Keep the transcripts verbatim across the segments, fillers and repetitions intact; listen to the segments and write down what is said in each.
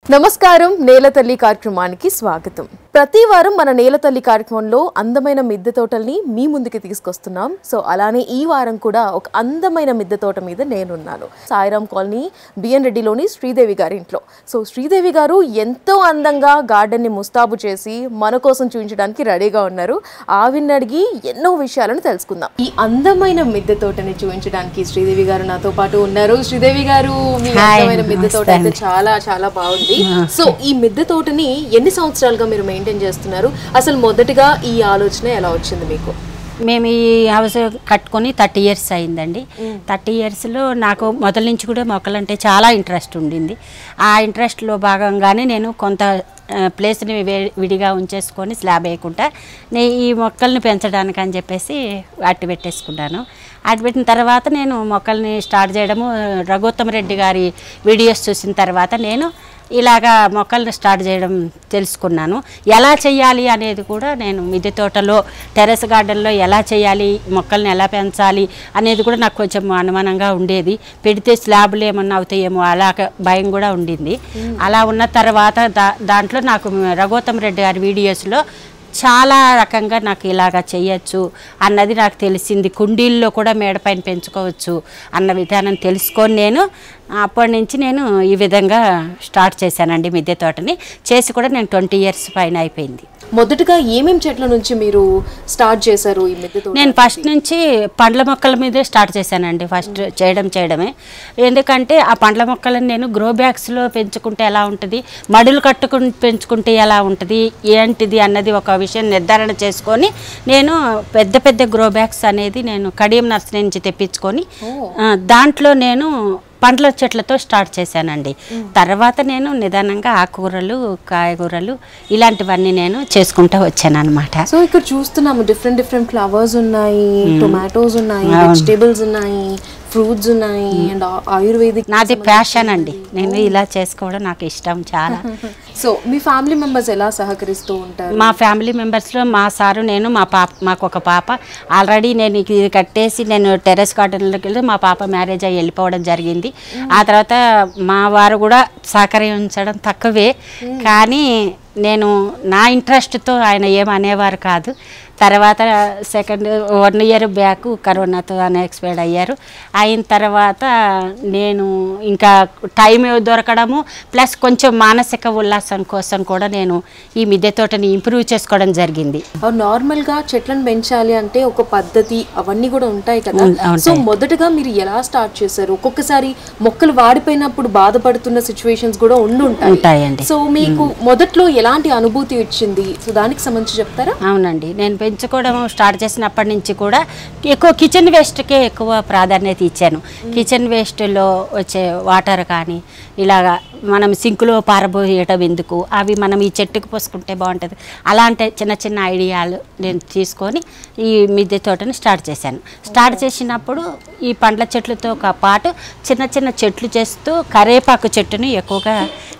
నమస్కారం నేలతల్లి కార్యక్రమానికి స్వాగతం. ప్రతి వారం మన నేలతల్లి కార్యక్రమంలో అందమైన మిద్దె తోటల్ని మీ ముందుకి తీసుకొస్తున్నాం. సో అలానే ఈ వారం కూడా ఒక అందమైన మిద్దె తోట మీద నేనున్నాను. సాయిరామ్ కాలనీ బిఎన్ రెడ్డిలోని శ్రీదేవి గారి ఇంట్లో. సో శ్రీదేవి గారు ఎంతో అందంగా గార్డెన్ని ముస్తాబు చేసి మన కోసం చూపించడానికి రెడీగా ఉన్నారు. ఆవిని అడిగి ఎన్నో విషయాలను తెలుసుకుందాం. ఈ అందమైన మిద్దె తోటని చూపించడానికి శ్రీదేవి గారు నాతో పాటు ఉన్నారు. శ్రీదేవి గారు, మీ అందమైన మిద్దె తోట అయితే చాలా చాలా బాగుంది. సో ఈ మిద్దె తోటని ఎన్ని సంవత్సరాలుగా మీరు మెయింటైన్ చేస్తున్నారు? అసలు మొదటిగా ఈ ఆలోచన ఎలా వచ్చింది మీకు? మేము ఈ హౌస్ కట్టుకొని థర్టీ ఇయర్స్ అయిందండి. థర్టీ ఇయర్స్లో నాకు మొదల నుంచి కూడా మొక్కలంటే చాలా ఇంట్రెస్ట్ ఉండింది. ఆ ఇంట్రెస్ట్లో భాగంగానే నేను కొంత ప్లేస్ని విడిగా ఉంచేసుకొని స్లాబ్ వేయకుండా నేను ఈ మొక్కల్ని పెంచడానికి అని చెప్పేసి అట్టి పెట్టేసుకున్నాను. అట్టి పెట్టిన తర్వాత నేను మొక్కల్ని స్టార్ట్ చేయడము రఘుత్తమ రెడ్డి గారి వీడియోస్ చూసిన తర్వాత నేను ఇలాగా మొక్కల్ని స్టార్ట్ చేయడం తెలుసుకున్నాను. ఎలా చేయాలి అనేది కూడా నేను మిద్దె తోటలో టెర్రస్ గార్డెన్లో ఎలా చేయాలి, మొక్కల్ని ఎలా పెంచాలి అనేది కూడా నాకు కొంచెం అనుమానంగా ఉండేది. పెడితే స్లాబ్లు ఏమన్నా అవుతాయేమో అలా భయం కూడా ఉండింది. అలా ఉన్న తర్వాత దా దాంట్లో నాకు రఘుత్తమ రెడ్డి గారి వీడియోస్లో చాలా రకంగా నాకు ఇలాగా చేయొచ్చు అన్నది నాకు తెలిసింది. కుండీల్లో కూడా మేడపైన పెంచుకోవచ్చు అన్న విధానం తెలుసుకొని నేను అప్పటి నుంచి నేను ఈ విధంగా స్టార్ట్ చేశానండి మిద్దె తోటని. చేసి కూడా నేను ట్వంటీ ఇయర్స్ పైన అయిపోయింది. మొదటగా ఏమేమి చెట్ల నుంచి మీరు స్టార్ట్ చేశారు ఈ మిద్దె తోట? నేను ఫస్ట్ నుంచి పండ్ల మొక్కల మీదే స్టార్ట్ చేశానండి. ఫస్ట్ చేయడం చేయడమే ఎందుకంటే ఆ పండ్ల మొక్కలను నేను గ్రో బ్యాగ్స్లో పెంచుకుంటే ఎలా ఉంటుంది, మడులు కట్టుకుని పెంచుకుంటే ఎలా ఉంటుంది, ఏంటిది అన్నది ఒక విషయం నిర్ధారణ చేసుకొని నేను పెద్ద పెద్ద గ్రో బ్యాగ్స్ అనేది నేను కడియం నర్సరీ నుంచి తెప్పించుకొని దాంట్లో నేను పండ్ల చెట్లతో స్టార్ట్ చేశానండి. తర్వాత నేను నిదానంగా ఆకుకూరలు, కాయగూరలు ఇలాంటివన్నీ నేను చేసుకుంటూ వచ్చాను అనమాట. సో ఇక్కడ చూస్తున్నాము డిఫరెంట్ డిఫరెంట్ ఫ్లవర్స్ ఉన్నాయి, టొమాటోస్ ఉన్నాయి, వెజిటేబుల్స్ ఉన్నాయి, ఫ్రూట్స్ ఉన్నాయి, అండ్ ఆయుర్వేదిక్. నాది ప్యాషన్ అండి, నేను ఇలా చేసుకోవడం నాకు ఇష్టం చాలా. సో మీ ఫ్యామిలీ మెంబర్స్ ఎలా సహకరిస్తూ ఉంటారు? మా ఫ్యామిలీ మెంబర్స్లో మా సారు, నేను, మా పాప, మాకు ఒక పాప. ఆల్రెడీ నేను ఇది కట్టేసి నేను టెర్రస్ గార్డెన్లోకి వెళ్ళి మా పాప మ్యారేజ్ అయ్యి వెళ్ళిపోవడం జరిగింది. ఆ తర్వాత మా వారు కూడా సహకరించడం తక్కువే, కానీ నేను నా ఇంట్రెస్ట్తో ఆయన ఏమనేవారు కాదు. తర్వాత సెకండ్ వన్ ఇయర్ బ్యాక్ కరోనాతో అన్ఎక్స్పైర్డ్ అయ్యారు. అయిన తర్వాత నేను ఇంకా టైం దొరకడము ప్లస్ కొంచెం మానసిక ఉల్లాసం కోసం కూడా నేను ఈ మిద్దె తోటని ఇంప్రూవ్ చేసుకోవడం జరిగింది. నార్మల్గా చెట్లను పెంచాలి అంటే ఒక పద్ధతి అవన్నీ కూడా ఉంటాయి కదా. సో మొదటగా మీరు ఎలా స్టార్ట్ చేశారు? ఒక్కొక్కసారి మొక్కలు వాడిపోయినప్పుడు బాధపడుతున్న సిచ్యువేషన్స్ కూడా ఉండి ఉంటాయండి. సో మీకు మొదట్లో ఎలాంటి అనుభూతి వచ్చింది? సో దానికి సంబంధించి చెప్తారా? అవునండి, నేను పెంచుకోవడం స్టార్ట్ చేసినప్పటి నుంచి కూడా ఎక్కువ కిచెన్ వేస్ట్కే ఎక్కువ ప్రాధాన్యత ఇచ్చాను. కిచెన్ వేస్ట్లో వచ్చే వాటర్ కానీ ఇలాగా మనం సింకులో పారబోయటం ఎందుకు, అవి మనం ఈ చెట్టుకు పోసుకుంటే బాగుంటుంది, అలాంటి చిన్న చిన్న ఐడియాలు నేను తీసుకొని ఈ మిద్దె తోటని స్టార్ట్ చేశాను. స్టార్ట్ చేసినప్పుడు ఈ పండ్ల చెట్లతో పాటు చిన్న చిన్న చెట్లు చేస్తూ కరేపాకు చెట్టుని ఎక్కువగా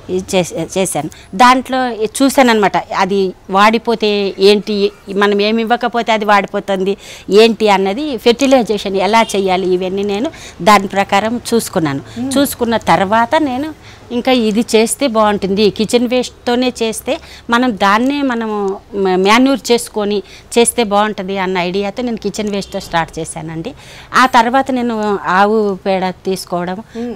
చేశాను. దాంట్లో చూశాను అనమాట, అది వాడిపోతే ఏంటి, మనం ఏమి ఇవ్వకపోతే అది వాడిపోతుంది ఏంటి అన్నది, ఫెర్టిలైజేషన్ ఎలా చేయాలి ఇవన్నీ నేను దాని ప్రకారం చూసుకున్నాను. చూసుకున్న తర్వాత నేను ఇంకా ఇది చేస్తే బాగుంటుంది, కిచెన్ వేస్ట్తోనే చేస్తే మనం దాన్నే మనము మాన్యూర్ చేసుకొని చేస్తే బాగుంటుంది అన్న ఐడియాతో నేను కిచెన్ వేస్ట్తో స్టార్ట్ చేశానండి. ఆ తర్వాత నేను ఆవు పేడ తీసుకోవడం,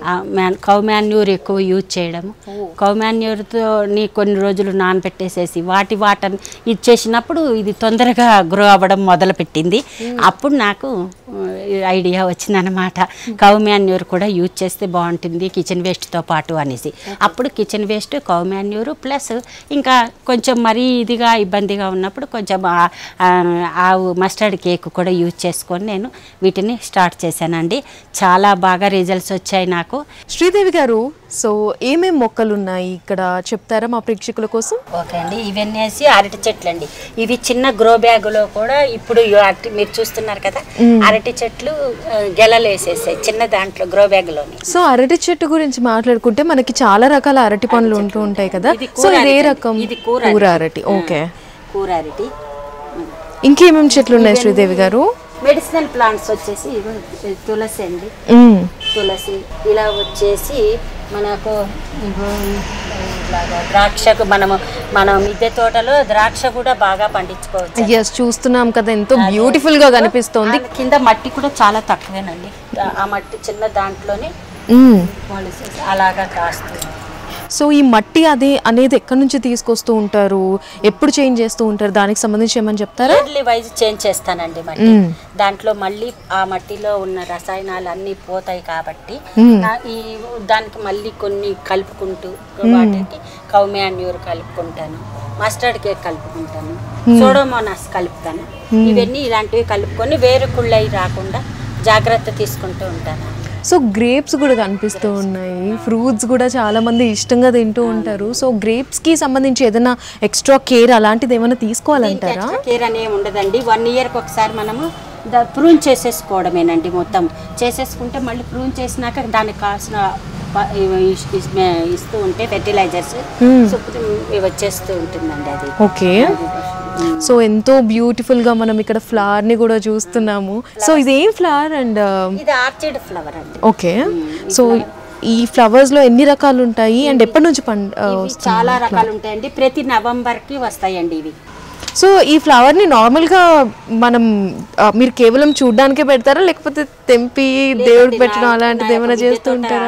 కౌ మాన్యూర్ ఎక్కువ యూజ్ చేయడం, కౌ మాన్యూర్తో కొన్ని రోజులు నానబెట్టేసేసి వాటి వాటర్ ఇచ్చేసినప్పుడు ఇది తొందరగా గ్రో అవ్వడం మొదలుపెట్టింది. అప్పుడు నాకు ఐడియా వచ్చిందనమాట, కౌ మాన్యూర్ కూడా యూజ్ చేస్తే బాగుంటుంది కిచెన్ వేస్ట్తో పాటు అనేసి. అప్పుడు kitchen waste, cow manure plus ఇంకా కొంచెం మరీ ఇదిగా ఇబ్బందిగా ఉన్నప్పుడు కొంచెం ఆవు మస్టర్డ్ కేక్ కూడా యూజ్ చేసుకొని నేను వీటిని స్టార్ట్ చేశానండి. చాలా బాగా రిజల్ట్స్ వచ్చాయి నాకు. శ్రీదేవి గారు, సో ఏమేమి మొక్కలు ఉన్నాయి ఇక్కడ చెప్తారా మా ప్రేక్షకుల కోసం? ఓకే అండి, ఇవన్నీ వేసి అరటి చెట్లు అండి. ఇవి చిన్న గ్రో బ్యాగులో కూడా ఇప్పుడు మీరు చూస్తున్నారు కదా, అరటి చెట్లు గెలలు వేసేసాయి చిన్న దాంట్లో గ్రో బ్యాగ్లోని. సో అరటి చెట్టు గురించి మాట్లాడుకుంటే మనకి చాలా రకాల అరటి పండ్లు ఉంటూ ఉంటాయి కదా. సో ఇది ఏ రకం? ఇది కూర అరటి. ఓకే, కూర అరటి. ఇంకేమేమి చెట్లు ఉన్నాయి శ్రీదేవి గారు? మెడిసినల్ ప్లాంట్స్ వచ్చేసి తులసి అండి, తులసి ఇలా వచ్చేసి మనకు ఇట్లాగా ద్రాక్షకు మనము మనం మిద్దె తోటలో ద్రాక్ష కూడా బాగా పండించుకోవచ్చు. ఎస్, చూస్తున్నాం కదా ఎంతో బ్యూటిఫుల్ గా కనిపిస్తోంది. కింద మట్టి కూడా చాలా తక్కువేనండి, ఆ మట్టి చిన్న దాంట్లోనే అలాగా కాస్తుంది. సో ఈ మట్టి అదే అనేది ఎక్కడి నుంచి తీసుకొస్తూ ఉంటారు, ఎప్పుడు చేంజ్ చేస్తూ ఉంటారు, దానికి సంబంధించి ఏమని చెప్తారా? ఇయర్లీ వైజ్ చేంజ్ చేస్తానండి మట్టి. దాంట్లో మళ్ళీ ఆ మట్టిలో ఉన్న రసాయనాలు అన్ని పోతాయి కాబట్టి ఈ దానికి మళ్ళీ కొన్ని కలుపుకుంటూ వాటికి కౌ మాన్యూర్ కలుపుకుంటాను, మస్టర్డ్ కేక్ కలుపుకుంటాను, సోడోమోనాస్ కలుపుతాను. ఇవన్నీ ఇలాంటివి కలుపుకొని వేరు కుళ్ళయి రాకుండా జాగ్రత్త తీసుకుంటూ ఉంటాను. సో గ్రేప్స్ కూడా కనిపిస్తూ ఉన్నాయి, ఫ్రూట్స్ కూడా చాలా మంది ఇష్టంగా తింటూ ఉంటారు. సో గ్రేప్స్ కి సంబంధించి ఏదైనా ఎక్స్ట్రా కేర్ అలాంటిది ఏమైనా తీసుకోవాలంటారా? కేర్ అనే ఉండదండి, వన్ ఇయర్కి ఒకసారి మనము ప్రూన్ చేసేసుకోవడమేనండి. మొత్తం చేసేసుకుంటే మళ్ళీ ప్రూన్ చేసినాక దానికి కావాల్సిన ఇస్తూ ఉంటే ఫెర్టిలైజర్స్ వచ్చేస్తూ ఉంటుందండి అది. ఓకే, సో ఎంతో బ్యూటిఫుల్ గా మనం ఇక్కడ ఫ్లవర్ ని కూడా చూస్తున్నాము. సో ఇదేం ఫ్లవర్? అండ్ ఇది ఆర్చిడ్ ఫ్లవర్ అండి. ఓకే, సో ఈ ఫ్లవర్స్ లో ఎన్ని రకాలు ఉంటాయి అండ్ ఎప్పటి నుంచి చాలా రకాలు ఉంటాయండి, ప్రతి నవంబర్ కి వస్తాయండి ఇవి. సో ఈ ఫ్లవర్ ని నార్మల్ గా మనం మీరు కేవలం చూడడానికే పెడతారా, లేకపోతే తెంపి దేవుడికి పెట్టడం అలాంటిది ఏమైనా చేస్తూ ఉంటారా?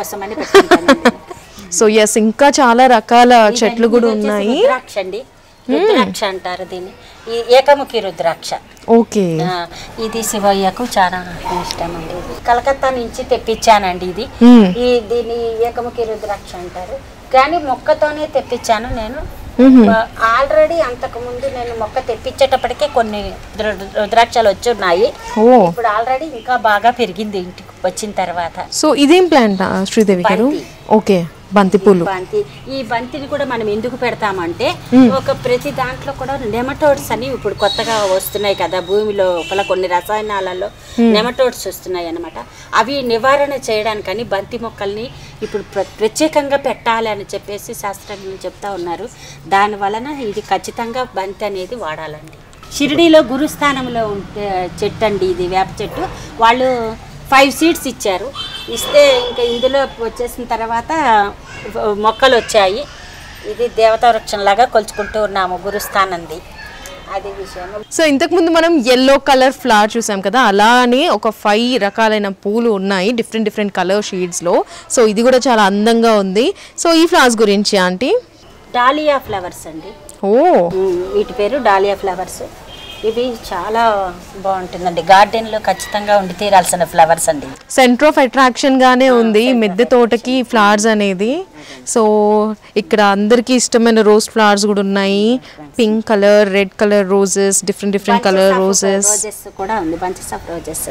సో ఎస్, ఇంకా చాలా రకాల చెట్లు కూడా ఉన్నాయి. రుద్రాక్ష అంటారు దీన్ని, ఈ ఏకముఖి రుద్రాక్ష. ఓకే, ఇది శివయ్యకు చాలా ఇష్టం అండి. కలకత్తా నుంచి తెప్పించానండి ఇది. ఈ దీన్ని ఏకముఖి రుద్రాక్ష అంటారు, కానీ మొక్కతోనే తెప్పించాను నేను. ఆల్రెడీ అంతకు ముందు నేను మొక్క తెప్పించేటప్పటికే కొన్ని రుద్రాక్షలు వచ్చి ఉన్నాయి. ఇప్పుడు ఆల్రెడీ ఇంకా బాగా పెరిగింది ఇంటికి వచ్చిన తర్వాత. సో ఇదేం ప్లాంట్ శ్రీదేవి గారు? ఓకే, బంతి పూలు. బంతి, ఈ బంతిని కూడా మనం ఎందుకు పెడతామంటే ఒక ప్రతి దాంట్లో కూడా నెమటోడ్స్ అని ఇప్పుడు కొత్తగా వస్తున్నాయి కదా భూమిలో, కొన్ని రసాయనాలలో నెమటోడ్స్ వస్తున్నాయి అన్నమాట. అవి నివారణ చేయడానికని బంతి మొక్కల్ని ఇప్పుడు ప్రత్యేకంగా పెట్టాలి అని చెప్పేసి శాస్త్రజ్ఞులు చెప్తా ఉన్నారు. దాని వలన ఇది ఖచ్చితంగా బంతి అనేది వాడాలండి. షిరిడీలో గురుస్థానంలో ఉంటే చెట్టు అండి ఇది, వేప చెట్టు. వాళ్ళు ఫైవ్ సీడ్స్ ఇచ్చారు, ఇస్తే ఇంకా ఇందులో వచ్చేసిన తర్వాత మొక్కలు వచ్చాయి. ఇది దేవతా వృక్షంలాగా కొలుచుకుంటూ ఉన్నాము గురుస్థానంది, అది విషయం. సో ఇంతకుముందు మనం ఎల్లో కలర్ ఫ్లవర్ చూసాం కదా, అలానే ఒక ఫైవ్ రకాలైన పూలు ఉన్నాయి డిఫరెంట్ డిఫరెంట్ కలర్ షేడ్స్లో. సో ఇది కూడా చాలా అందంగా ఉంది. సో ఈ ఫ్లవర్స్ గురించి ఆంటీ? డాలియా ఫ్లవర్స్ అండి. ఓ, వీటి పేరు డాలియా ఫ్లవర్స్. ఇవి చాలా బాగుంటుందండి, గార్డెన్లో ఖచ్చితంగా ఉండి తీరాల్సిన ఫ్లవర్స్ అండి. సెంటర్ ఆఫ్ అట్రాక్షన్ గానే ఉంది మిద్దె తోటకి ఫ్లవర్స్ అనేది. సో ఇక్కడ అందరికి ఇష్టమైన రోజ్ ఫ్లవర్స్ కూడా ఉన్నాయి, pink colour, red colour roses, different different colour roses కూడా ఉంది, బంచెస్ ఆఫ్ రోజెస్.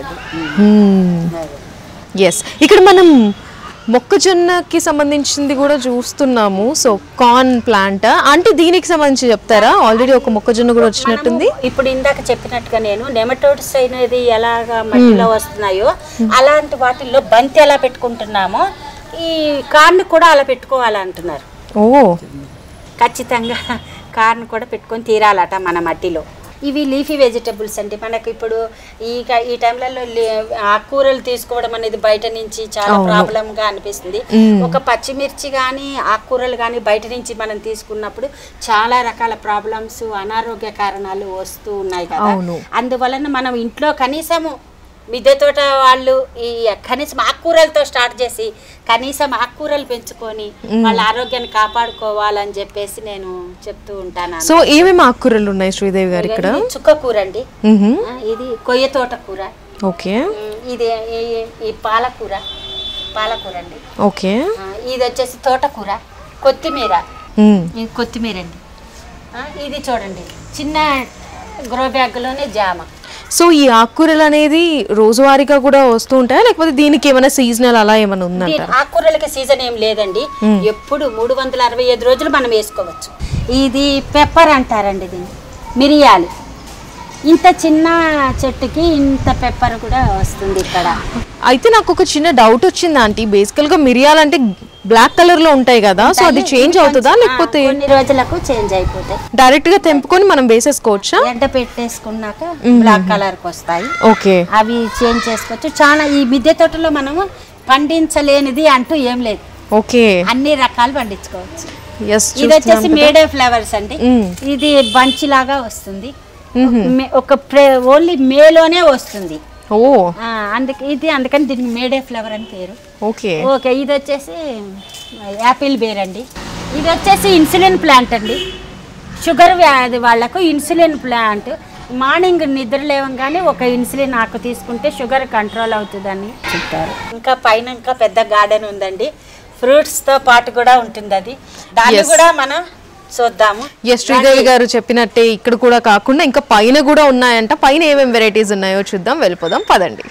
ఎస్, ఇక్కడ మనం మొక్కజొన్నకి సంబంధించింది కూడా చూస్తున్నాము. సో కార్న్ ప్లాంట్ అంటే దీనికి సంబంధించి చెప్తారా? ఆల్రెడీ ఒక మొక్కజొన్న కూడా వచ్చినట్టుంది. ఇప్పుడు ఇందాక చెప్పినట్టుగా నేను నెమటోడ్స్ అనేది ఎలాగా మట్టిలో వస్తున్నాయో అలాంటి వాటిల్లో బంతి ఎలా పెట్టుకుంటున్నామో ఈ కార్న్ కూడా అలా పెట్టుకోవాలంటున్నారు. ఓ, ఖచ్చితంగా కార్న్ కూడా పెట్టుకొని తీరాలట మన మట్టిలో. ఇవి లీఫీ వెజిటబుల్స్ అండి. మనకి ఇప్పుడు ఈ ఈ టైంలలో ఆకుకూరలు తీసుకోవడం అనేది బయట నుంచి చాలా ప్రాబ్లంగా అనిపిస్తుంది. ఒక పచ్చిమిర్చి కానీ ఆకుకూరలు కానీ బయట నుంచి మనం తీసుకున్నప్పుడు చాలా రకాల ప్రాబ్లమ్స్, అనారోగ్య కారణాలు వస్తూ ఉన్నాయి కదా. అందువలన మనం ఇంట్లో కనీసము మిద్దె తోట వాళ్ళు ఈ కనీసం ఆకుకూరలతో స్టార్ట్ చేసి కనీసం ఆకుకూరలు పెంచుకొని వాళ్ళ ఆరోగ్యాన్ని కాపాడుకోవాలని చెప్పేసి నేను చెప్తూ ఉంటాను. సో ఏమేమి ఆకుకూరలు ఉన్నాయి శ్రీదేవి గారు ఇక్కడ? చుక్క కూర అండి, ఇది కొయ్య తోట కూర, ఓకే, ఇది ఈ పాలకూర, పాలకూర అండి, ఓకే, ఇది వచ్చేసి తోటకూర, కొత్తిమీర, ఇది కొత్తిమీర అండి, ఇది చూడండి చిన్న గ్రో బ్యాగ్లోనే జామ. సో ఈ ఆకుకూరలు అనేది రోజువారీగా కూడా వస్తూ ఉంటాయా, లేకపోతే దీనికి ఏమైనా సీజనల్ అలా ఏమైనా ఉందంట? ఆకుకూరలకి సీజన్ ఏం లేదండి, ఎప్పుడు మూడు వందల అరవై ఐదు రోజులు మనం వేసుకోవచ్చు. ఇది పెప్పర్ అంటారండి, దీన్ని మిరియాలు. ఇంత చిన్న చెట్టుకి ఇంత పెప్పర్ కూడా వస్తుంది ఇక్కడ. అయితే నాకు ఒక చిన్న డౌట్ వచ్చింది ఆంటీ, బేసికల్ గా మిరియాలు అంటే బ్లాక్ కలర్ లో ఉంటాయి కదా, సో అది చేంజ్ అవుతుందా లేకపోతే? కొన్ని రోజులకు చేంజ్ అయిపోతాయి, డైరెక్ట్ గా తెంపుకొని మనం వేసేసుకోవచ్చా? ఎండ పెట్టేసుకున్నాక బ్లాక్ కలర్ కి వస్తాయి. ఓకే, అవి చేంజ్ చేసుకోవచ్చు. చాలా ఈ మిద్దె తోటలో మనము పండించలేనిది అంటూ ఏం లేదు. ఓకే, అన్ని రకాలు పండించుకోవచ్చు. ఎస్ ఇది వచ్చేసి మేడే ఫ్లవర్స్ అండి. ఇది బంచ్ లాగా వస్తుంది, ఒక ఓన్లీ మేలోనే వస్తుంది. ఓ అందుకే ఇది అందుకని దీనికి మేడే ఫ్లవర్ అని పేరు. ఓకే ఓకే ఇది వచ్చేసి యాపిల్ బేర్ అండి. ఇది వచ్చేసి ఇన్సులిన్ ప్లాంట్ అండి. షుగర్ వ్యాధి వాళ్ళకు ఇన్సులిన్ ప్లాంట్. మార్నింగ్ నిద్ర లేవగానే ఒక ఇన్సులిన్ ఆకు తీసుకుంటే షుగర్ కంట్రోల్ అవుతుందని చెప్తారు. ఇంకా పైన ఇంకా పెద్ద గార్డెన్ ఉందండి, ఫ్రూట్స్ తో పాటు కూడా ఉంటుంది. అది దాన్ని కూడా మనం చూద్దాము. ఎస్ శ్రీదేవి గారు చెప్పినట్టే ఇక్కడ కూడా కాకుండా ఇంకా పైన కూడా ఉన్నాయంట. పైన ఏమేమి వెరైటీస్ ఉన్నాయో చూద్దాం, వెళ్ళిపోదాం పదండి.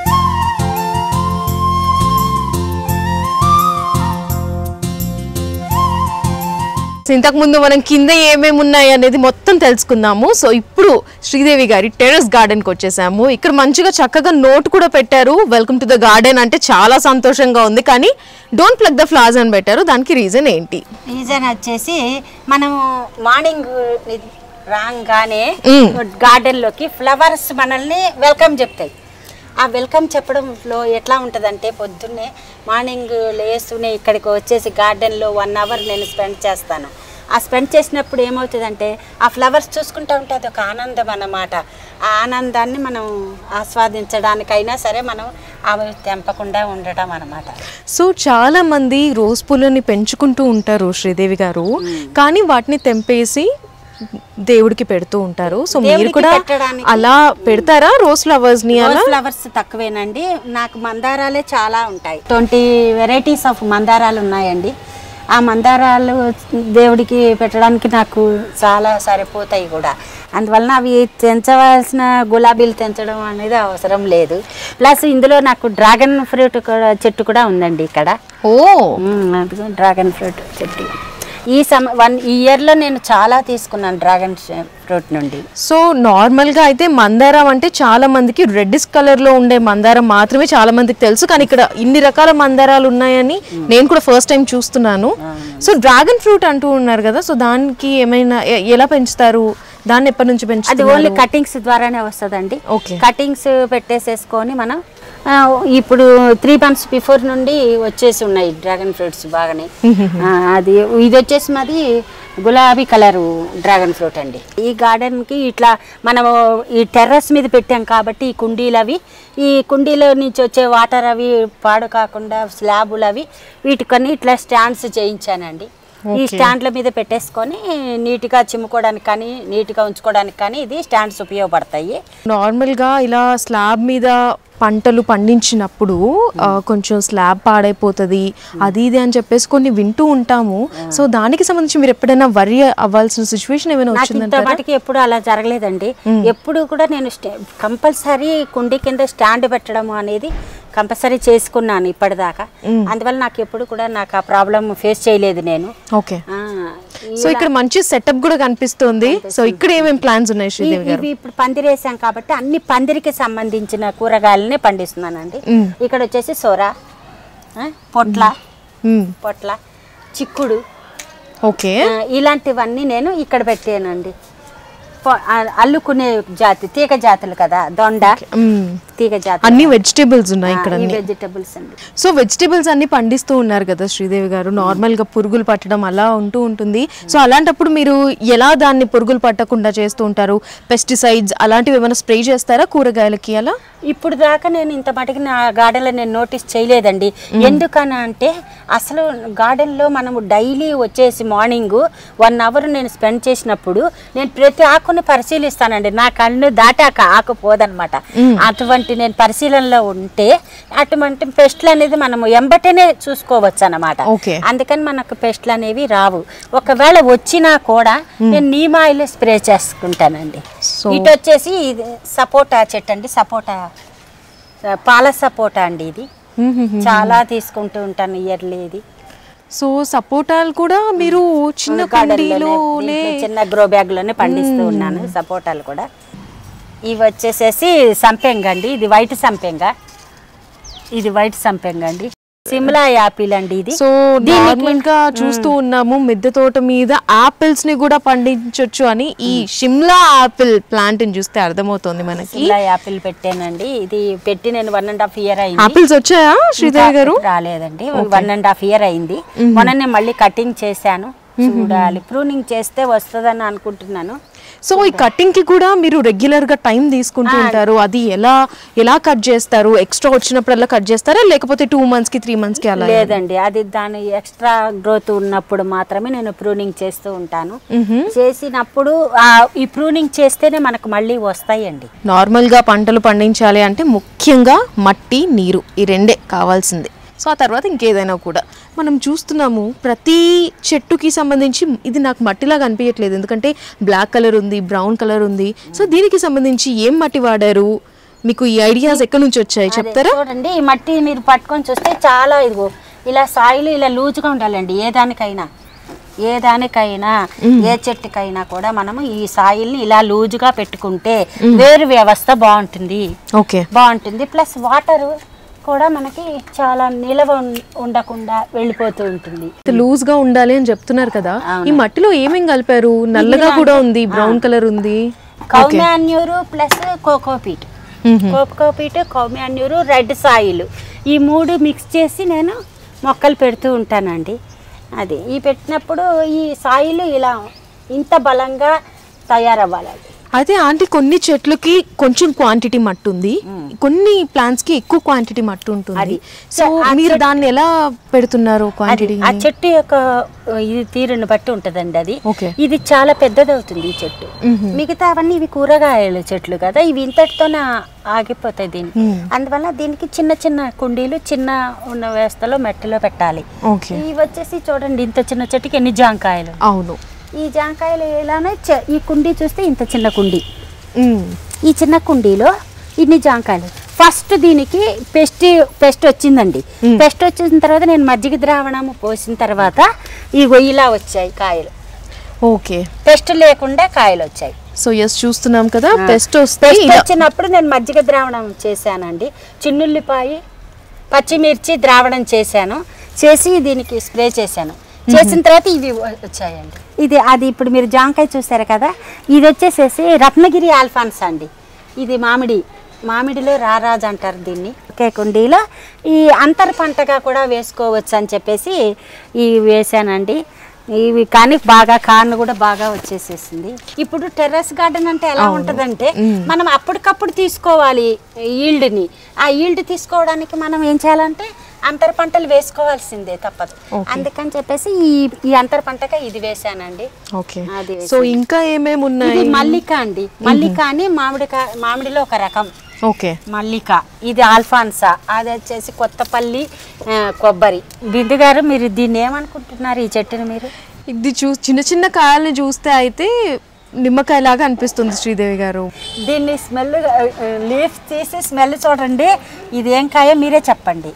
ఇంతకు ముందు మనం కింద ఏమేమి ఉన్నాయి అనేది మొత్తం తెలుసుకుందాము. సో ఇప్పుడు శ్రీదేవి గారి టెర్రస్ గార్డెన్ కి వచ్చేసాము. ఇక్కడ మంచిగా చక్కగా నోట్ కూడా పెట్టారు, వెల్కమ్ టు ద గార్డెన్ అంటే చాలా సంతోషంగా ఉంది. కానీ డోంట్ ప్లగ్ ద ఫ్లవర్స్ అని పెట్టారు, దానికి రీజన్ ఏంటి? రీజన్ వచ్చేసి మనము మార్నింగ్ రాగానే గార్డెన్ లోకి ఫ్లవర్స్ మనల్ని వెల్కమ్ చెప్తాయి. ఆ వెల్కమ్ చెప్పడంలో ఎట్లా ఉంటుందంటే పొద్దున్నే మార్నింగ్ లేస్తూనే ఇక్కడికి వచ్చేసి గార్డెన్లో వన్ అవర్ నేను స్పెండ్ చేస్తాను. ఆ స్పెండ్ చేసినప్పుడు ఏమవుతుందంటే ఆ ఫ్లవర్స్ చూసుకుంటూ ఉంటే అది ఒక ఆనందం అన్నమాట. ఆ ఆనందాన్ని మనం ఆస్వాదించడానికైనా సరే మనం అవి తెంపకుండా ఉండటం అన్నమాట. సో చాలా మంది రోజ్ పూలని పెంచుకుంటూ ఉంటారు శ్రీదేవి గారు, కానీ వాటిని తెంపేసి దేవుడికి పెడుతూ ఉంటారు. సో మీరు కూడా అలా పెడతారా రోజ్ ఫ్లవర్స్ ని? అలా ఫ్లవర్స్ తక్కువేనండి, నాకు మందారాలే చాలా ఉంటాయి. ట్వంటీ వెరైటీస్ ఆఫ్ మందారాలు ఉన్నాయండి. ఆ మందారాలు దేవుడికి పెట్టడానికి నాకు చాలా సరిపోతాయి కూడా. అందువలన అవి తెంచవలసిన గులాబీలు తెంచడం అనేది అవసరం లేదు. ప్లస్ ఇందులో నాకు డ్రాగన్ ఫ్రూట్ కూడా చెట్టు కూడా ఉందండి ఇక్కడ. ఓ డ్రాగన్ ఫ్రూట్ చెట్టు ఈ సమ వన్ ఇయర్లో నేను చాలా తీసుకున్నాను డ్రాగన్ ఫ్రూట్ నుండి. సో నార్మల్గా అయితే మందారం అంటే చాలా మందికి రెడ్డిష్ కలర్లో ఉండే మందారం మాత్రమే చాలా మందికి తెలుసు, కానీ ఇక్కడ ఇన్ని రకాల మందారాలు ఉన్నాయని నేను కూడా ఫస్ట్ టైం చూస్తున్నాను. సో డ్రాగన్ ఫ్రూట్ అంటూ ఉన్నారు కదా, సో దానికి ఏమైనా ఎలా పెంచుతారు, దాన్ని ఎప్పటి నుంచి పెంచుతారు? అది ఓన్లీ కటింగ్స్ ద్వారానే వస్తుందండి. కటింగ్స్ పెట్టేసేసుకొని మనం ఇప్పుడు త్రీ మంత్స్ బిఫోర్ నుండి వచ్చేసి ఉన్నాయి డ్రాగన్ ఫ్రూట్స్ బాగానే. అది ఇది వచ్చేసి మాది గులాబీ కలరు డ్రాగన్ ఫ్రూట్ అండి. ఈ గార్డెన్కి ఇట్లా మనము ఈ టెర్రస్ మీద పెట్టాం కాబట్టి ఈ కుండీలు అవి ఈ కుండీలో నుంచి వచ్చే వాటర్ అవి పాడు కాకుండా స్లాబులు అవి వీటికని ఇట్లా స్టాండ్స్ చేయించానండి. ఈ స్టాండ్ల మీద పెట్టేసుకొని నీట్గా చిమ్ముకోవడానికి కానీ నీట్గా ఉంచుకోవడానికి కానీ ఇది స్టాండ్స్ ఉపయోగపడతాయి. నార్మల్గా ఇలా స్లాబ్ మీద పంటలు పండించినప్పుడు కొంచెం స్లాబ్ పాడైపోతుంది అది ఇది అని చెప్పేసి కొన్ని వింటూ ఉంటాము. సో దానికి సంబంధించి మీరు ఎప్పుడైనా వరి అవ్వాల్సిన సిచ్యువేషన్ ఏమైనా వచ్చిందంటే? వాటికి ఎప్పుడు అలా జరగలేదండి. ఎప్పుడు కూడా నేను కంపల్సరీ కుండీ కింద స్టాండ్ పెట్టడం అనేది కంపల్సరీ చేసుకున్నాను ఇప్పటిదాకా. అందువల్ల నాకు ఎప్పుడు కూడా నాకు ఆ ప్రాబ్లం ఫేస్ చేయలేదు నేను. ఓకే, సో ఇక్కడ మంచి సెటప్ కూడా కనిపిస్తుంది. సో ఇక్కడ ఏమేమి ప్లాన్స్ ఉన్నాయి శ్రీదేవి గారు? ఇవి ఇప్పుడు పందిరేసాం కాబట్టి అన్ని పందిరికి సంబంధించిన కూరగాయలనే పండిస్తున్నానండి. ఇక్కడ వచ్చేసి సోర, పొట్ల పొట్ల చిక్కుడు, ఓకే, ఇలాంటివన్నీ నేను ఇక్కడ పెట్టానండి. అల్లుకునే జాతి తీగ జాతులు కదా, దొండ తీగ జాతి, అన్ని వెజిటేబుల్స్ ఉన్నాయి ఇక్కడ. వెజిటేబుల్స్ అండి. సో వెజిటేబుల్స్ అన్ని పండిస్తూ ఉన్నారు కదా శ్రీదేవి గారు, నార్మల్ గా పురుగులు పట్టడం అలా ఉంటూ ఉంటుంది. సో అలాంటప్పుడు మీరు ఎలా దాన్ని పురుగులు పట్టకుండా చేస్తూ ఉంటారు? పెస్టిసైడ్స్ అలాంటివి ఏమైనా స్ప్రే చేస్తారా కూరగాయలకి? అలా ఇప్పుడు దాకా నేను ఇంత మటుకు నా గార్డెన్లో నేను నోటీస్ చేయలేదండి. ఎందుకని అంటే అసలు గార్డెన్లో మనము డైలీ వచ్చేసి మార్నింగ్ వన్ అవర్ నేను స్పెండ్ చేసినప్పుడు నేను ప్రతి ఆకుని పరిశీలిస్తానండి. నా కన్ను దాటాక ఆకు పోదనమాట. అటువంటి నేను పరిశీలనలో ఉంటే అటువంటి పెస్ట్లు అనేది మనము ఎంబటనే చూసుకోవచ్చు అన్నమాట. అందుకని మనకు పెస్ట్లు అనేవి రావు. ఒకవేళ వచ్చినా కూడా నేను నీమ్ ఆయిల్ స్ప్రే చేసుకుంటానండి. ఇటు వచ్చేసి ఇది సపోటా చెట్టు అండి, సపోటా పాల సపోటా అండి. ఇది చాలా తీసుకుంటూ ఉంటాను ఇయర్లీ. ఇది సో సపోటాలు కూడా మీరు చిన్న కుండీలోనే చిన్న గ్రో బ్యాగ్ లోనే పండిస్తూ ఉన్నాను సపోటాలు కూడా. ఇవి వచ్చేసేసి సంపెంగ అండి, ఇది వైట్ సంపెంగ, ఇది వైట్ సంపెంగ అండి. సిమ్లా యాపిల్ అండి ఇది. సో నార్మల్ గా చూస్తూ ఉన్నాము మిద్దె తోట మీద ఆపిల్స్ ని కూడా పండించొచ్చు అని. ఈ షిమ్లా ఆపిల్ ప్లాంట్ ని చూస్తే అర్థమవుతుంది మనకి. షిమ్లా యాపిల్ పెట్టానండి, ఇది పెట్టి నేను వన్ అండ్ హాఫ్ ఇయర్ అయింది. ఆపిల్స్ వచ్చాయా శ్రీదేవి గారు? రాలేదండి, వన్ అండ్ హాఫ్ ఇయర్ అయింది. మొన్న నేను మళ్ళీ కటింగ్ చేశాను, చూడాలి, ప్రూనింగ్ చేస్తే వస్తుందని అనుకుంటున్నాను. సో ఈ కటింగ్ కి కూడా మీరు రెగ్యులర్ గా టైం తీసుకుంటూ ఉంటారు. అది ఎలా ఎలా కట్ చేస్తారు? ఎక్స్ట్రా వచ్చినప్పుడల్లా కట్ చేస్తారా లేకపోతే టూ మంత్స్ కి త్రీ మంత్స్ కి అలా? లేదండి, అది దాని ఎక్స్ట్రా గ్రోత్ ఉన్నప్పుడు మాత్రమే నేను ప్రూనింగ్ చేస్తూ ఉంటాను. చేసినప్పుడు ఈ ప్రూనింగ్ చేస్తేనే మనకు మళ్ళీ వస్తాయండి. నార్మల్ గా పంటలు పండించాలి అంటే ముఖ్యంగా మట్టి, నీరు ఈ రెండే కావాల్సింది. సో ఆ తర్వాత ఇంకేదైనా కూడా మనం చూస్తున్నాము ప్రతి చెట్టుకి సంబంధించి. ఇది నాకు మట్టిలాగా అనిపించట్లేదు ఎందుకంటే బ్లాక్ కలర్ ఉంది, బ్రౌన్ కలర్ ఉంది. సో దీనికి సంబంధించి ఏం మట్టి వాడారు? మీకు ఈ ఐడియాస్ ఎక్కడి నుంచి వచ్చాయి చెప్తారా? చూడండి, ఈ మట్టి మీరు పట్టుకొని చూస్తే చాలా ఇదిగో ఇలా సాయిల్ ఇలా లూజ్గా ఉండాలండి. ఏ దానికైనా ఏ దానికైనా ఏ చెట్టుకైనా కూడా మనము ఈ సాయిల్ని ఇలా లూజ్గా పెట్టుకుంటే వేరు వ్యవస్థ బాగుంటుంది. ఓకే, బాగుంటుంది. ప్లస్ వాటర్ కూడా మనకి చాలా నిలవ ఉండకుండా వెళ్ళిపోతూ ఉంటుంది. లూజ్ గా ఉండాలి అని చెప్తున్నారు కదా. ఈ మట్టిలో ఏమేమి కలిపారు? నల్లగా కూడా ఉంది, బ్రౌన్ కలర్ ఉంది. Cow manure plus cocopeat, cocopeat cow manure red soil ఈ మూడు మిక్స్ చేసి నేను మొక్కలు పెడుతూ ఉంటానండి. అది ఈ పెట్టినప్పుడు ఈ సాయిల్ ఇలా ఇంత బలంగా తయారవ్వాలి. అయితే ఆంటీ కొన్ని చెట్లకి కొంచెం క్వాంటిటీ మట్టి ఉంది, కొన్ని ప్లాంట్స్ కి ఎక్కువ క్వాంటిటీ మట్టి ఉంటుంది. సో మీరు దాన్ని ఎలా పెడుతున్నారు క్వాంటిటీ? ఆ చెట్టు యొక్క ఇది తీరుని బట్టి ఉంటదండి. అది ఇది చాలా పెద్దది అవుతుంది ఈ చెట్టు. మిగతా అవన్నీ ఇవి కూరగాయల చెట్లు కదా, ఇవి ఇంతటితోనే ఆగిపోతాయి దీనికి. అందువల్ల దీనికి చిన్న చిన్న కుండీలు చిన్న ఉన్న వ్యవస్థలో మట్టిలో పెట్టాలి. ఇవి వచ్చేసి చూడండి, ఇంత చిన్న చెట్టుకి ఎన్ని జాంకాయలు. అవును, ఈ జాంకాయలు ఎలానే ఈ కుండీ చూస్తే ఇంత చిన్న కుండీ, ఈ చిన్న కుండీలో ఇన్ని జాంకాయలు. ఫస్ట్ దీనికి పెస్ట్ పెస్ట్ వచ్చిందండి. పెస్ట్ వచ్చిన తర్వాత నేను మజ్జిగ ద్రావణము పోసిన తర్వాత ఈ ఇలా వచ్చాయి కాయలు. ఓకే, పెస్ట్ లేకుండా కాయలు వచ్చాయి. సో ఎస్ చూస్తున్నాం కదా, పెస్ట్ వచ్చినప్పుడు నేను మజ్జిగ ద్రావణం చేశానండి. చిన్నుల్లిపాయ, పచ్చిమిర్చి ద్రావణం చేశాను. చేసి దీనికి స్ప్రే చేశాను. చేసిన తర్వాత ఇవి వచ్చాయండి. ఇది అది ఇప్పుడు మీరు జాంకాయ చూసారు కదా, ఇది వచ్చేసేసి రత్నగిరి ఆల్ఫాన్స్ అండి. ఇది మామిడి, మామిడిలో రారాజు అంటారు దీన్ని. ఒకే కుండీలో ఈ అంతర పంటగా కూడా వేసుకోవచ్చు అని చెప్పేసి ఇవి వేసానండి. ఇవి కానీ బాగా కాను కూడా బాగా వచ్చేసేసింది. ఇప్పుడు టెర్రస్ గార్డెన్ అంటే ఎలా ఉంటుందంటే మనం అప్పటికప్పుడు తీసుకోవాలి ఈల్డ్ని. ఆ ఈల్డ్ తీసుకోవడానికి మనం ఏం చేయాలంటే అంతర పంటలు వేసుకోవాల్సిందే, తప్పదు. అందుకని చెప్పేసి ఈ ఈ అంతర పంటగా ఇది వేసానండి. అది సో ఇంకా ఏమేమి ఉన్నాయి? మల్లిక అండి, మల్లిక అని మామిడి మామిడిలో ఒక రకం. ఓకే, మల్లిక ఇది ఆల్ఫాన్సా, అది వచ్చేసి కొత్తపల్లి కొబ్బరి. బిందు గారు మీరు దీన్ని ఏమనుకుంటున్నారు ఈ చెట్టుని? మీరు ఇది చూ చిన్న చిన్న కాయల్ని చూస్తే అయితే నిమ్మకాయ లాగా అనిపిస్తుంది శ్రీదేవి గారు. దీన్ని స్మెల్ లీఫ్ తీసి స్మెల్ చూడండి, ఇది ఏం కాయ మీరే చెప్పండి.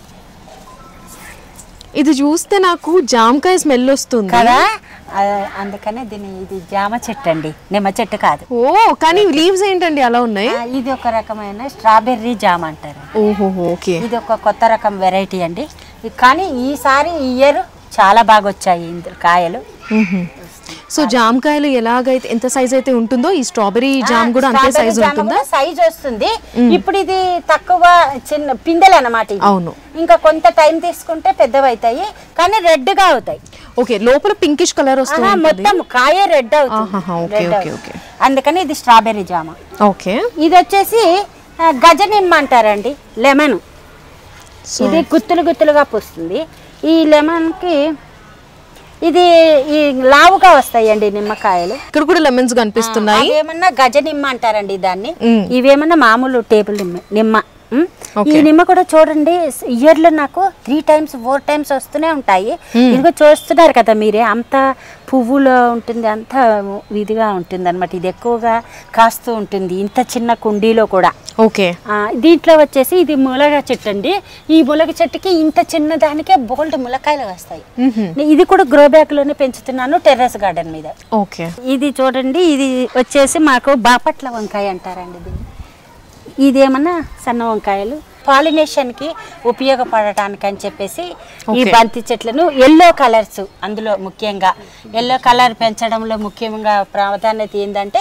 ఇది చూస్తే నాకు జామకాయ స్మెల్ వస్తుంది కదా, అందుకనే దీని ఇది జామ చెట్టు అండి, నిమ్మ చెట్టు కాదు. ఓ, కానీ లీవ్స్ ఏంటండి అలా ఉన్నాయి? ఇది ఒక రకమైన స్ట్రాబెర్రీ జామ అంటారు. ఓహో, ఓకే. ఇది ఒక కొత్త రకం వెరైటీ అండి. కానీ ఈసారి ఈ ఇయర్ చాలా బాగా వచ్చాయి ఇందులో కాయలు. సో జామకాయలు ఎలాగైతే ఎంత సైజ్ అయితే ఉంటుందో ఈ స్ట్రాబెరీ జామ్ కూడా అంతే సైజ్ ఉంటుందా? సైజ్ వస్తుంది. ఇప్పుడు ఇది తక్కువ చిన్న పిందెలు అన్నమాట. అవును, ఇంకా కొంత టైం తీసుకుంటే పెద్దవైతాయి, కానీ రెడ్ గా అవుతాయి. ఓకే, లోపల పింకిష్ కలర్ వస్తుంది, మొత్తం కాయ రెడ్ అవుతుంది. అందుకని ఇది స్ట్రాబెర్రీ జామ. ఓకే, ఇది వచ్చేసి గజనిమ్మ అంటారండి, లెమన్. ఇది గుత్తులు గుత్తులుగా పూస్తుంది. ఈ లెమన్ కి ఇది ఈ లావుగా వస్తాయండి నిమ్మకాయలు. ఇక్కడ కూడా లెమన్స్ కనిపిస్తున్నాయి. ఏమన్నా గజ నిమ్మ అంటారండి దాన్ని. ఇవేమన్నా మామూలు టేబుల్ నిమ్మ నిమ్మ ఈ నిమ్మ కూడా చూడండి, ఇయర్ లో నాకు త్రీ టైమ్స్ ఫోర్ టైమ్స్ వస్తూనే ఉంటాయి. ఇదిగో చూస్తున్నారు కదా మీరే, అంత పువ్వులో ఉంటుంది, అంత ఇదిగా ఉంటుంది అనమాట. ఇది ఎక్కువగా కాస్తూ ఉంటుంది ఇంత చిన్న కుండీలో కూడా. ఓకే, దీంట్లో వచ్చేసి ఇది ములగ చెట్టు అండి. ఈ ములగ చెట్టుకి ఇంత చిన్న దానికే బోల్డ్ ములకాయలు వస్తాయి. ఇది కూడా గ్రో బ్యాగ్ లోనే పెంచుతున్నాను టెర్రస్ గార్డెన్ మీద. ఓకే, ఇది చూడండి, ఇది వచ్చేసి మాకు బాపట్ల వంకాయ అంటారండి దీన్ని. ఇదేమన్నా సన్న వంకాయలు. పాలినేషన్ కి ఉపయోగపడటానికి అని చెప్పేసి ఈ బంతి చెట్లను ఎల్లో కలర్స్ అందులో ముఖ్యంగా ఎల్లో కలర్ పెంచడంలో ముఖ్యంగా ప్రాధాన్యత ఏంటంటే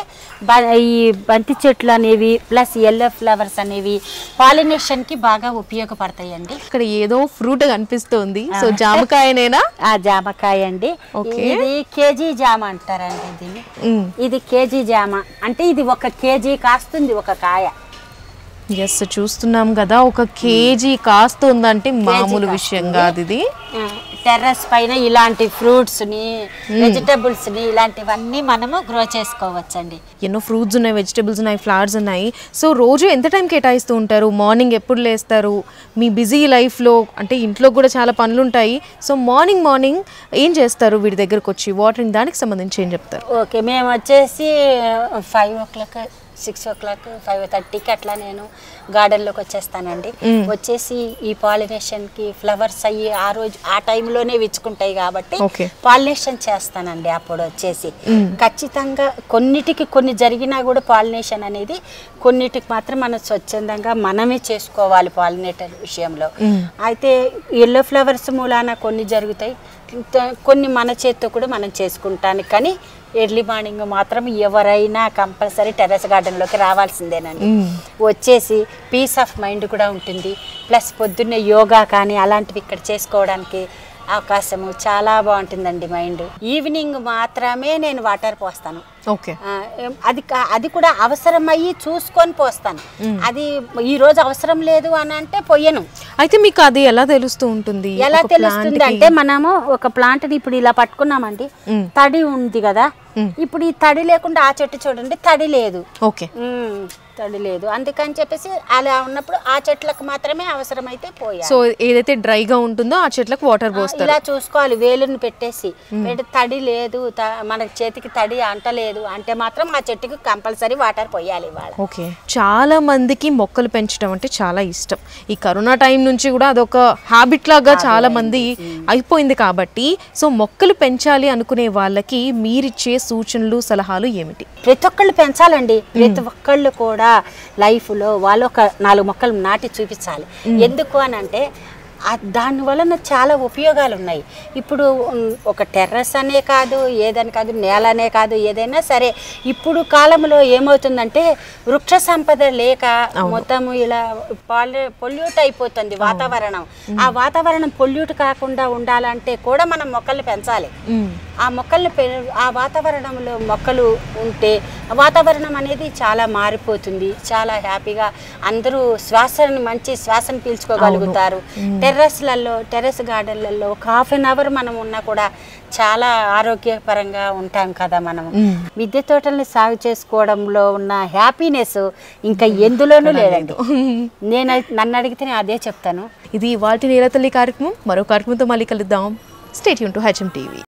ఈ బంతి చెట్లు అనేవి ప్లస్ ఎల్లో ఫ్లవర్స్ అనేవి పాలినేషన్ కి బాగా ఉపయోగపడతాయండి. ఇక్కడ ఏదో ఫ్రూట్ కనిపిస్తుంది, సో జామకాయనేనా? ఆ జామకాయ అండి. ఇది కేజీ జామ అంటారండి దీన్ని. ఇది కేజీ జామ అంటే ఇది ఒక కేజీ కాస్తుంది ఒక కాయ. ఎస్, చూస్తున్నాం కదా, ఒక కేజీ కాస్తుందంటే మామూలు విషయం కాదు ఇది. టెర్రస్ పైన ఇలాంటి ఫ్రూట్స్ ని వెజిటబుల్స్ ని ఇలాంటివన్నీ మనము గ్రో చేసుకోవచ్చండి. ఎన్నో ఫ్రూట్స్ ఉన్నాయి, వెజిటబుల్స్ ఉన్నాయి, ఫ్లవర్స్ ఉన్నాయి. సో రోజు ఎంత టైం కేటాయిస్తూ ఉంటారు? మార్నింగ్ ఎప్పుడు లేస్తారు? మీ బిజీ లైఫ్లో అంటే ఇంట్లో కూడా చాలా పనులు ఉంటాయి. సో మార్నింగ్ మార్నింగ్ ఏం చేస్తారు? వీడి దగ్గరకు వచ్చి వాటరింగ్ దానికి సంబంధించి ఏం చెప్తారు? ఓకే, మేము వచ్చేసి five o'clock six o'clock five థర్టీకి అట్లా నేను గార్డెన్లోకి వచ్చేస్తానండి. వచ్చేసి ఈ పాలినేషన్కి ఫ్లవర్స్ అయ్యి ఆ రోజు ఆ టైంలోనే విచ్చుకుంటాయి కాబట్టి పాలినేషన్ చేస్తానండి. అప్పుడు వచ్చేసి ఖచ్చితంగా కొన్నిటికి కొన్ని జరిగినా కూడా పాలినేషన్ అనేది కొన్నిటికి మాత్రం మనం స్వచ్ఛందంగా మనమే చేసుకోవాలి పాలినేటర్ విషయంలో. అయితే ఎల్లో ఫ్లవర్స్ మూలాన కొన్ని జరుగుతాయి, కొన్ని మన చేత్తో కూడా మనం చేసుకుంటానికి. కానీ ఎర్లీ మార్నింగ్ మాత్రం ఎవరైనా కంపల్సరీ టెర్రస్ గార్డెన్లోకి రావాల్సిందేనండి. వచ్చేసి పీస్ ఆఫ్ మైండ్ కూడా ఉంటుంది, ప్లస్ పొద్దున్నే యోగా కానీ అలాంటివి ఇక్కడ చేసుకోవడానికి అవకాశము చాలా బాగుంటుందండి మైండ్. ఈవినింగ్ మాత్రమే నేను వాటర్ పోస్తాను. ఓకే, అది అది కూడా అవసరమయ్యి చూసుకొని పోస్తాను. అది ఈ రోజు అవసరం లేదు అని అంటే పొయ్యను. అయితే మీకు అది ఎలా తెలుస్తూ ఉంటుంది? ఎలా తెలుస్తుంది అంటే మనము ఒక ప్లాంట్ ని ఇప్పుడు ఇలా పట్టుకున్నామండి, తడి ఉంది కదా, ఇప్పుడు ఈ తడి లేకుండా ఆ చెట్టు చూడండి తడి లేదు. ఓకే, తడి లేదు, అందుకని చెప్పేసి అలా ఉన్నప్పుడు ఆ చెట్లకు మాత్రమే అవసరమైతే పోయాలి. సో ఏదైతే డ్రైగా ఉంటుందో ఆ చెట్లకు వాటర్ పోస్తారు. ఇలా చూసుకోవాలి, వేలుని పెట్టేసి తడి లేదు, మన చేతికి తడి అంటలేదు అంటే మాత్రం ఆ చెట్టుకి కంపల్సరీ వాటర్ పోయాలి ఇవాళ. ఓకే, చాలా మందికి మొక్కలు పెంచడం అంటే చాలా ఇష్టం. ఈ కరోనా టైం నుంచి కూడా అదొక హ్యాబిట్ లాగా చాలా మంది అయిపోయింది కాబట్టి, సో మొక్కలు పెంచాలి అనుకునే వాళ్ళకి మీరిచ్చే సూచనలు సలహాలు ఏమిటి? ప్రతి ఒక్కళ్ళు పెంచాలండి. ప్రతి ఒక్కళ్ళు కూడా లైఫ్లో వాళ్ళు ఒక నాలుగు మొక్కలు నాటి చూపించాలి. ఎందుకు అని అంటే దాని వలన చాలా ఉపయోగాలు ఉన్నాయి. ఇప్పుడు ఒక టెర్రస్ అనే కాదు, ఏదని కాదు, నేలనే కాదు, ఏదైనా సరే ఇప్పుడు కాలంలో ఏమవుతుందంటే వృక్ష సంపద లేక మొత్తం ఇలా పొల్యూట్ అయిపోతుంది వాతావరణం. ఆ వాతావరణం పొల్యూట్ కాకుండా ఉండాలంటే కూడా మనం మొక్కలు పెంచాలి. ఆ మొక్కల్ని ఆ వాతావరణంలో మొక్కలు ఉంటే వాతావరణం అనేది చాలా మారిపోతుంది. చాలా హ్యాపీగా అందరూ శ్వాసని మంచి శ్వాసను పీల్చుకోగలుగుతారు. టెర్రస్లలో టెర్రస్ గార్డెన్లలో ఒక హాఫ్ అన్ అవర్ మనం ఉన్నా కూడా చాలా ఆరోగ్యపరంగా ఉంటాం కదా. మనము మిద్దె తోటల్ని సాగు చేసుకోవడంలో ఉన్న హ్యాపీనెస్ ఇంకా ఎందులోనూ లేదండి. నేను నన్ను అడిగితే నేను అదే చెప్తాను. ఇది వాటి నేలతల్లి కార్యక్రమం. మరో కార్యక్రమంతో మళ్ళీ కలుద్దాం. Stay tune to HM TV.